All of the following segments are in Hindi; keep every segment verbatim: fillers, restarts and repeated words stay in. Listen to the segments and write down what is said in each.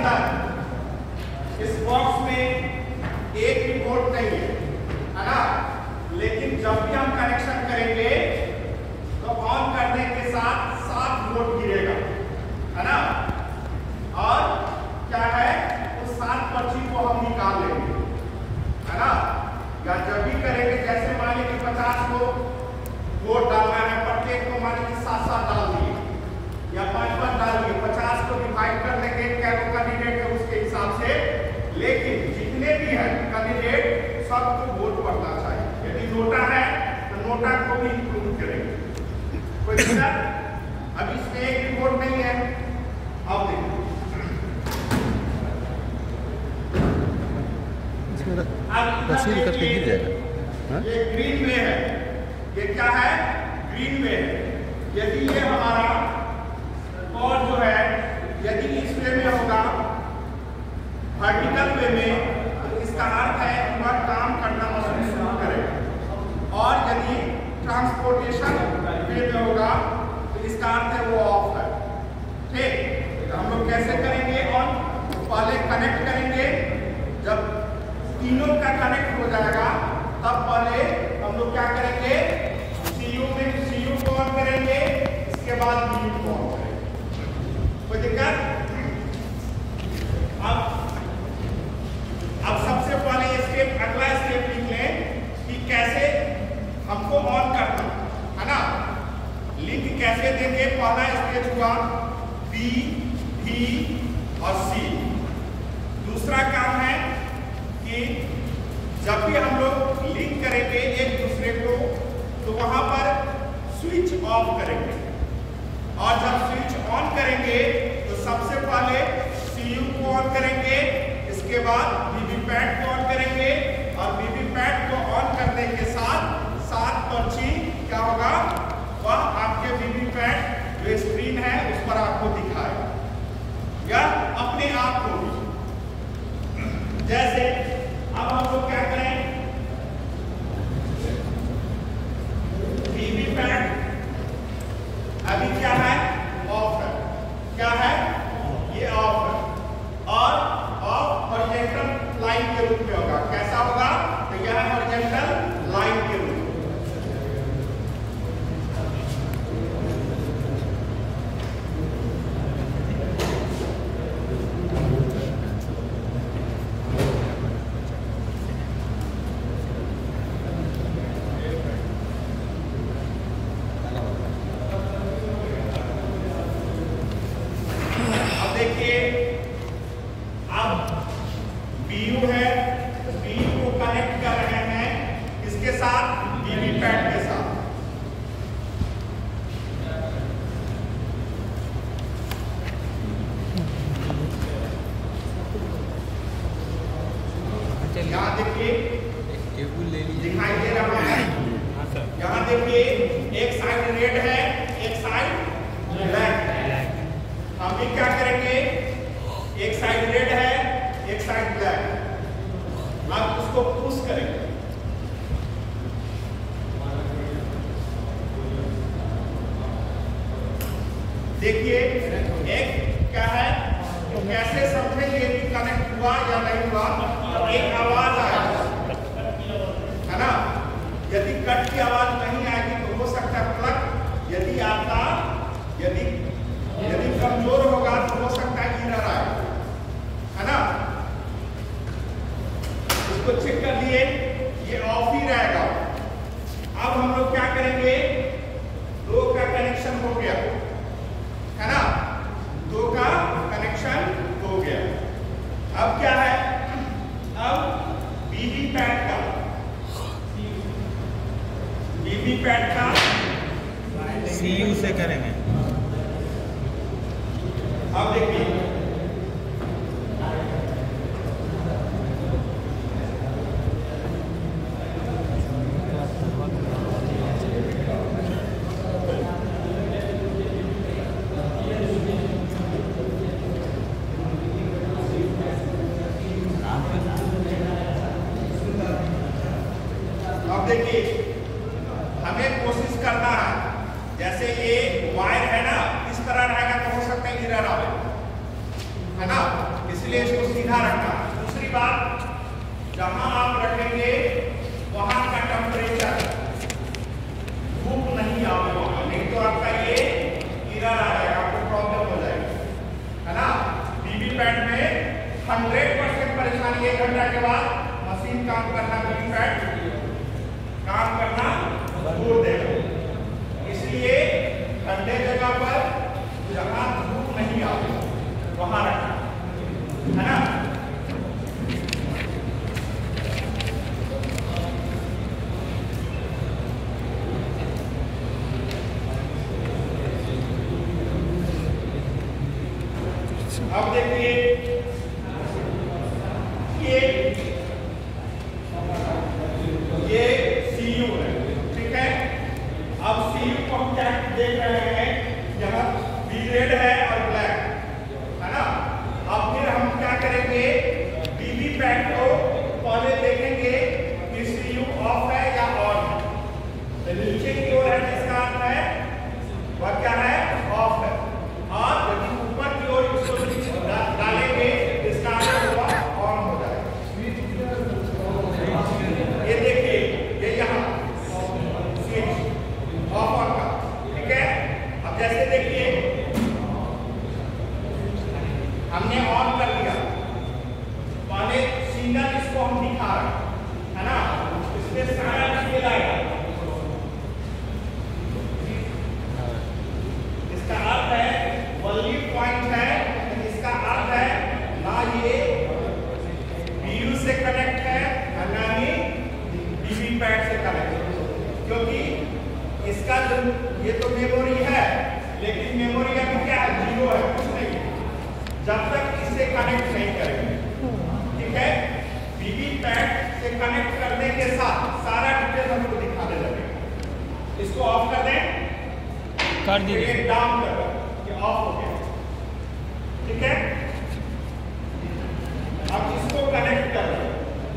अंदर इस बॉक्स में एक भी पोर्ट नहीं है, है ना, लेकिन जब भी हम कनेक्शन करेंगे तो ऑन करने के साथ सात वोल्ट गिरेगा, है ना, और क्या है उस सात पर्ची को हम निकाल लेंगे, है ना, या जब भी करेंगे जैसे मान लीजिए कि पचास को वोट डालना है, प्रत्येक को मान लीजिए सात सात डाल दिए या पांच पांच डाल दिए, पचास को डिवाइड कर लेंगे क्या कैंडिडेट है उसके हिसाब से, लेकिन जितने भी है कैंडिडेट सबको वोट पड़ना चाहिए। यदि नोटा है तो नोटा को भी इंक्लूड करेंगे, कोई दिक्कत? अब इसमें एक भी वोट नहीं है। अब देखो रसीद करके गिर जाएगा। ये ग्रीन वे है, ये क्या है ग्रीन वे है। यदि ये हमारा और जो है यदि इस वे में होगा वर्टिकल वे में तो इसका अर्थ है कि वह काम करना मशीन शुरू करेगा, और यदि ट्रांसपोर्टेशन वे में होगा तो इसका अर्थ है वो ऑफ है। ठीक, तो हम लोग कैसे करेंगे ऑन? पहले कनेक्ट करेंगे, जब तीनों का कनेक्ट हो जाएगा तब पहले हम लोग क्या करेंगे सीयू में सीयू को ऑन करेंगे, इसके बाद बीयू को ऑन करेंगे। कोई दिक्कत? अब अब सबसे पहले स्टेप अगला स्टेप लिख लें कि कैसे हमको ऑन करना है ना, लिंक कैसे देंगे। पहला स्टेज हुआ बी डी और सी। दूसरा काम है कि जब भी हम लोग लिंक करेंगे एक दूसरे को तो वहां पर स्विच ऑफ करेंगे, और जब स्विच ऑन करेंगे तो सबसे पहले सीयू को ऑन करेंगे, इसके बाद वीवीपैट को ऑन करेंगे, और वीवीपैट को ऑन करने के साथ सात पर्ची क्या होगा वह आपके वीवीपैट जो स्क्रीन है उस पर आपको दिखाएगा, या अपने आप को भी। जैसे अब हम लोग क्या करें, वीवीपैट अभी क्या है ऑफ है, क्या है ये ऑफ है, और ऑफ हॉरिजॉन्टल लाइन के रूप में होगा। कैसा होगा? तो यह है हॉरिजॉन्टल लाइन के रूप में। यहाँ देखिए दिखाई दे रहा है, यहाँ देखिए एक साइड रेड है एक साइड ब्लैक है। हम भी क्या करेंगे, एक साइड रेड है एक साइड ब्लैक है, अब उसको पुश करेंगे। देखिए एक क्या है, तो कैसे समझेंगे कि कनेक्ट हुआ या नहीं हुआ? एक आवाज आएगा, है ना, यदि कट की आवाज नहीं आएगी तो हो सकता है प्लग, यदि आपका यदि यदि कमजोर होगा तो हो सकता है एरर आए, है ना। इसको चेक कर लिए, ये ऑफ ही रहेगा। अब हम लोग क्या करेंगे, दो का कनेक्शन हो गया, है ना, दो का कनेक्शन हो गया। अब क्या है, अब वीवीपैट का वीवीपैट का सीयू से करेंगे। अब देखिए अब देखिए हमें कोशिश करना है, जैसे ये वायर है ना इस तरह रहेगा तो हो सकता है एरर आवे, है ना, इसी इसलिए इसको सीधा रखना। दूसरी बात, जहां आप रखेंगे वहां का टेम्परेचर धूप नहीं आवे वहां, नहीं तो आपका ये एरर आ जाएगा, आपको प्रॉब्लम हो जाएगी, है ना। बीबी पैड में हंड्रेड परसेंट परेशानी, एक घंटा के बाद मशीन काम करना, बीबी पैड काम करना छोड़ देगा। इसलिए ठंडे जगह पर जहां धूप नहीं आवे वहां रखना, है ना। अब देखिए ये ये सीयू है, ठीक है। अब सीयू को हम क्या देख रहे हैं, यहाँ बी रेड है और ब्लैक, है ना। अब फिर हम क्या करेंगे, बीबी पैड को पहले देखेंगे कि सीयू ऑफ है या ऑन है। तो नीचे की ओर है जिसका अर्थ है वह क्या है, ऑफ है, और यदि ऊपर की ओर इसको डालेंगे इसका अर्थ वह ऑन हो जाएगा। ये देखिए, ये यहाँ स्विच ऑफ ऑन का, ठीक है। अब जैसे देखिए हमने ऑन कर दिया, पहले सिग्नल इसको हम दिखा रहे है ना, इसमें सारा डिटेल आएगा। इसका अर्थ है वैल्यू पॉइंट है, इसका अर्थ है ना ये बीयू से कनेक्ट है और ना ही बीबी पैड से कनेक्ट है, क्योंकि इसका जो ये तो मेमोरी है, लेकिन मेमोरी अभी क्या है, जीरो है, कुछ नहीं है, जब तक इससे कनेक्ट नहीं करेंगे, ठीक है। बीबी पैड से कनेक्ट करने के साथ सारा डिटेल हमको दिखाने लगेगा। इसको ऑफ कर दें, कर दीजिए, डाउन कर दें, ये ऑफ हो गया, ठीक है। अब इसको कनेक्ट कर दें।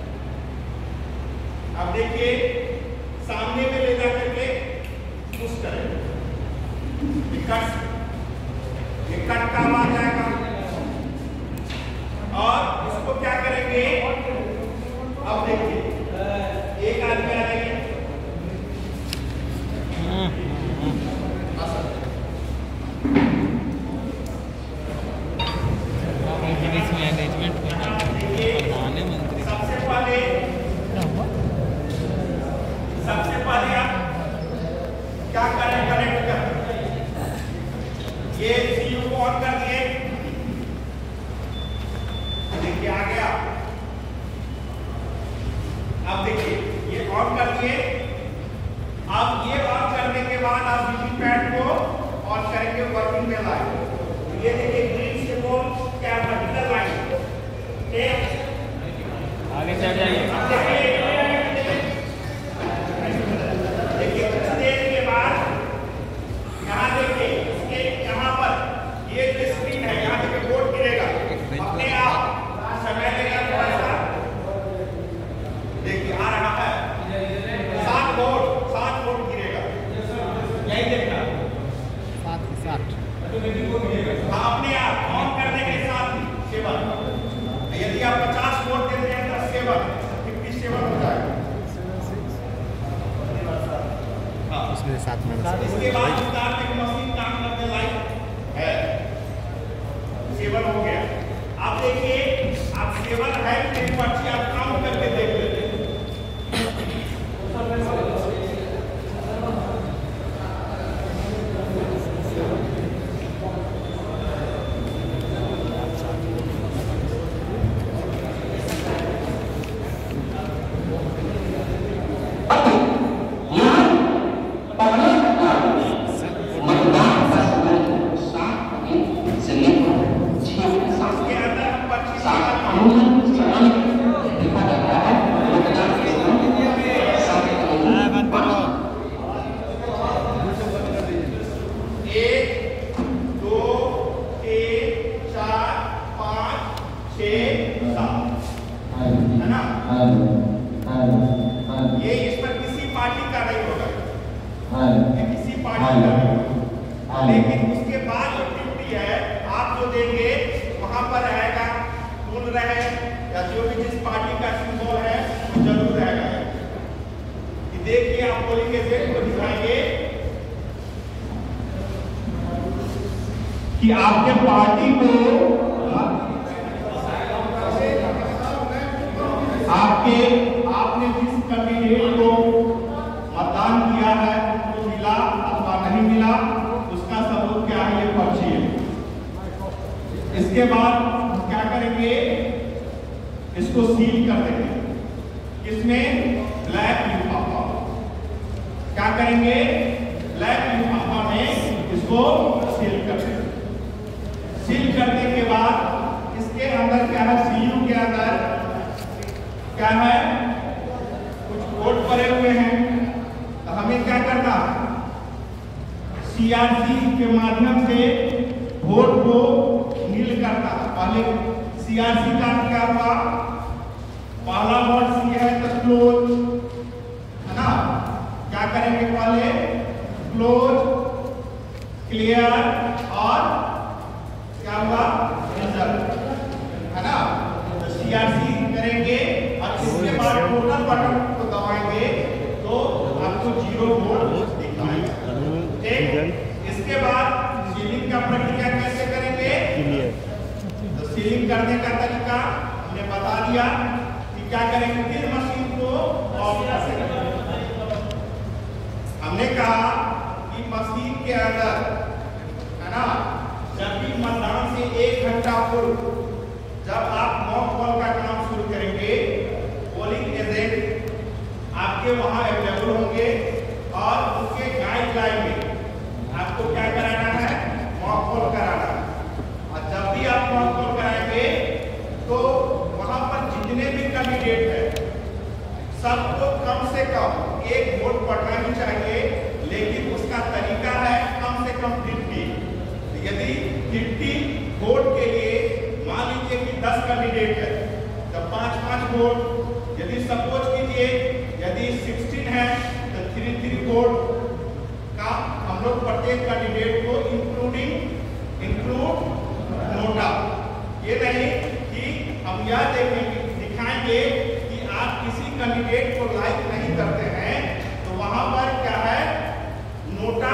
अब देखिए सामने में ले जाकर के पुश करें, ये कट ये कट का आवाज आएगा, और इसको क्या करेंगे, अब देखिए एक आदमी आ जाएंगे, सबसे पहले सबसे पहले आप क्या करें, कनेक्ट कर, ये सीयू को ऑन कर दिए, देखिए आ गया। अब देखिए ये ऑन कर दिए। अब ये ऑन करने के बाद आप बीबी पैड को ऑन करेंगे, वर्किंग में लाएंगे। ये देखिए ग्रीन से वो क्या वर्टिकल लाइन, ठीक, आगे चल जाइए। देखिए कुछ देर के बाद यहाँ देखिए इसके यहाँ पर ये जो स्क्रीन है, यहाँ देखिए बोर्ड गिरेगा अपने आप, समय लेगा थोड़ा सा, देखिए आ रहा है सात बोर्ड, सात बोर्ड गिरेगा, यही देखना सात साठ अपने आप ऑन करने के साथ ही सेवन। यदि आप पचास वोल्ट देते हैं तो सेवन फिफ्टी सेवन हो जाएगा। इसमें सात में इसके बाद उतार के मशीन काम करने लायक है, सेवन हो गया। आप देखिए आप सेवन है कि पर्ची आप काम करके देख लेते हैं। ये इस पर किसी पार्टी का नहीं होगा, ये किसी पार्टी का नहीं होगा, लेकिन उसके बाद जो ड्यूटी है आप जो देंगे वहां पर रहेगा टूल रहे या जो भी जिस पार्टी का सिंबल है वो जरूर रहेगा। ये देखिए आप पोलिंग एजेंट को दिखाएंगे कि आपके पार्टी को आपके आपने जिस कैंडिडेट को मतदान किया है उसको मिला अथवा नहीं मिला उसका सबूत क्या है, ये पर्ची है। इसके बाद क्या करेंगे, इसको सील कर देंगे। इसमें ब्लैक लिफाफा क्या करेंगे, ब्लैक लिफाफा में इसको सील कर देंगे। सील करने के बाद इसके अंदर क्या है, सीयू के अंदर क्या है, कुछ वोट पड़े हुए हैं। तो हमें क्या करना, सीआरसी के माध्यम से वोट को नील करना। पहले सीआरसी का क्या हुआ, पहला वोट सी है तो क्लोज है ना, क्या करेंगे, पहले क्लोज, क्लियर और क्या हुआ, रिजल्ट है ना। तो सीआरसी करेंगे और इसके बाद टोटल बटन को दबाएंगे तो आपको जीरो वोट दिखाएगा। ठीक, इसके बाद सीलिंग का प्रक्रिया कैसे करेंगे, तो सीलिंग करने का तरीका हमने बता दिया कि क्या करेंगे, फिर मशीन को ऑफ करेंगे। हमने कहा कि मशीन के अंदर है ना, जब भी मतदान से एक घंटा पूर्व जब आप मॉक कॉल का काम शुरू करेंगे, पोलिंग एजेंट आपके वहां अवेलेबल होंगे और उसके गाइडलाइन में आपको क्या कराना है, मॉक कॉल कराना है। और जब भी आप मॉक कॉल कराएंगे तो वहां पर जितने भी कैंडिडेट हैं सबको कम से कम एक वोट पड़ना ही चाहिए, लेकिन उसका तरीका है कम से कम फिफ्टी। यदि फिफ्टी वोट के लिए मान लीजिए कि दस कैंडिडेट है तो पांच पांच वोट, यदि सपोज कीजिए यदि सोलह है तो थ्री थ्री वोट का हम लोग प्रत्येक कैंडिडेट को इंक्लूडिंग इंक्लूड नोटा। ये नहीं कि हम यह देखेंगे दिखाएंगे कि आप किसी कैंडिडेट को लाइक नहीं करते हैं तो वहां पर क्या है, नोटा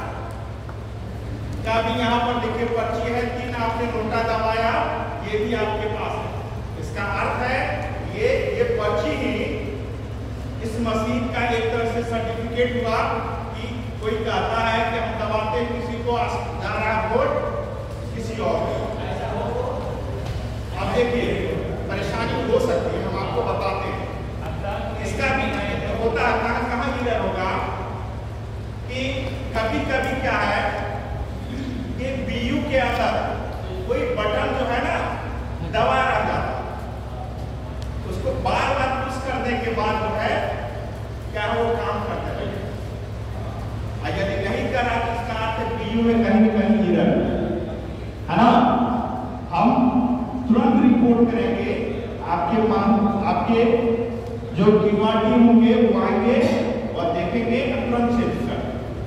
का भी यहाँ पर देखिए पर्ची है, तीन आपने नोटा दबाया, ये भी आपके पास है। इसका अर्थ है ये ये पर्ची ही इस मशीन का एक तरह से सर्टिफिकेट हुआ कि कोई कहता है कि हम दबाते किसी को जा रहा है वोट किसी और। अब देखिए परेशानी हो सकती है, हम आपको बताते हैं। इसका भी होता है कहाँ कहाँ ये होगा कि कभी कभी क्या है कि बीयू के अंदर कोई बटन जो है ना दबा रह जाता, उसको बार बार पुश करने के बाद जो है क्या है वो काम करता है। और यदि नहीं करा तो इसका अर्थ बीयू में कहीं न कहीं एरर है ना। हम तुरंत रिपोर्ट करेंगे, आपके पास आपके जो टीमा टीम होंगे वो आएंगे और देखेंगे तुरंत चेंज कर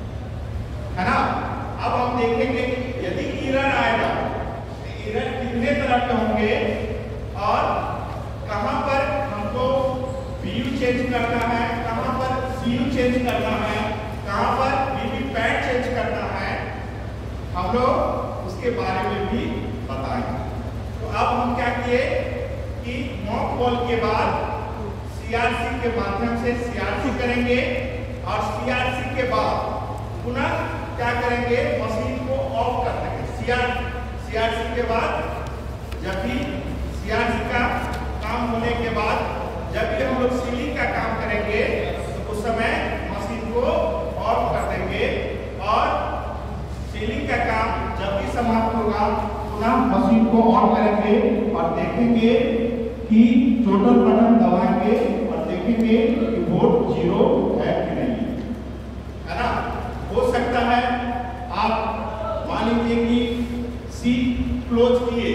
है ना। अब हम देखेंगे यदि एरर आएगा तो एरर कितने तरह के होंगे और कहां पर हमको बीयू चेंज करना है, कहां पर सीयू चेंज करना है, कहां पर वीवीपैट चेंज करना है, हम लोग उसके बारे में भी बताएंगे। तो अब हम क्या किए कि मॉक कॉल के बाद सीआरसी के माध्यम से सीआरसी करेंगे और सीआरसी के बाद पुनः क्या करेंगे, मशीन को ऑफ कर देंगे। सीआर सीआरसी के बाद जब भी सीआरसी का काम होने के बाद जब भी हम लोग सीलिंग का काम करेंगे तो उस समय मशीन को ऑफ कर देंगे और सीलिंग का काम जब भी समाप्त होगा पुनः मशीन को ऑन करेंगे और देखेंगे कि टोटल बटन दबाएंगे और देखेंगे कि वोट जीरो है कि नहीं है ना। हो सकता है आप मान लीजिए कि सी क्लोज किए,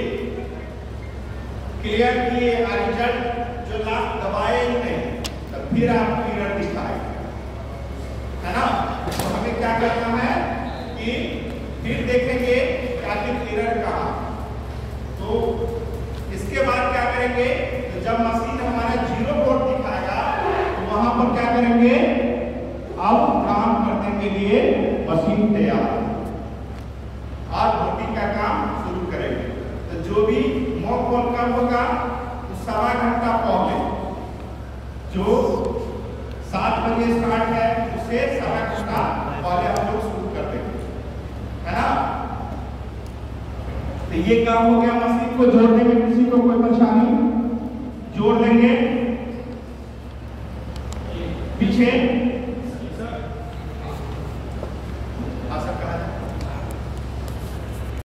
क्लियर किए और रिजल्ट जो लास्ट दबाए ही नहीं तो फिर आप एरर दिखाए है ना। तो हमें क्या करना है कि फिर देखेंगे कि आखिर एरर कहाँ। तो इसके बाद क्या करेंगे, तो जब मशीन हमारा जीरो वोल्ट दिखाएगा तो वहां पर क्या करेंगे, अब काम करने के लिए मशीन तैयार और भट्टी का काम शुरू करेंगे। तो जो भी मॉक कॉल कब होगा, तो सवा घंटा पहले, जो सात बजे स्टार्ट है उससे सवा घंटा पहले हम लोग शुरू कर देंगे, है ना। तो ये काम हो गया। मशीन को जोड़ने में किसी को कोई परेशानी, जोड़ देंगे पीछे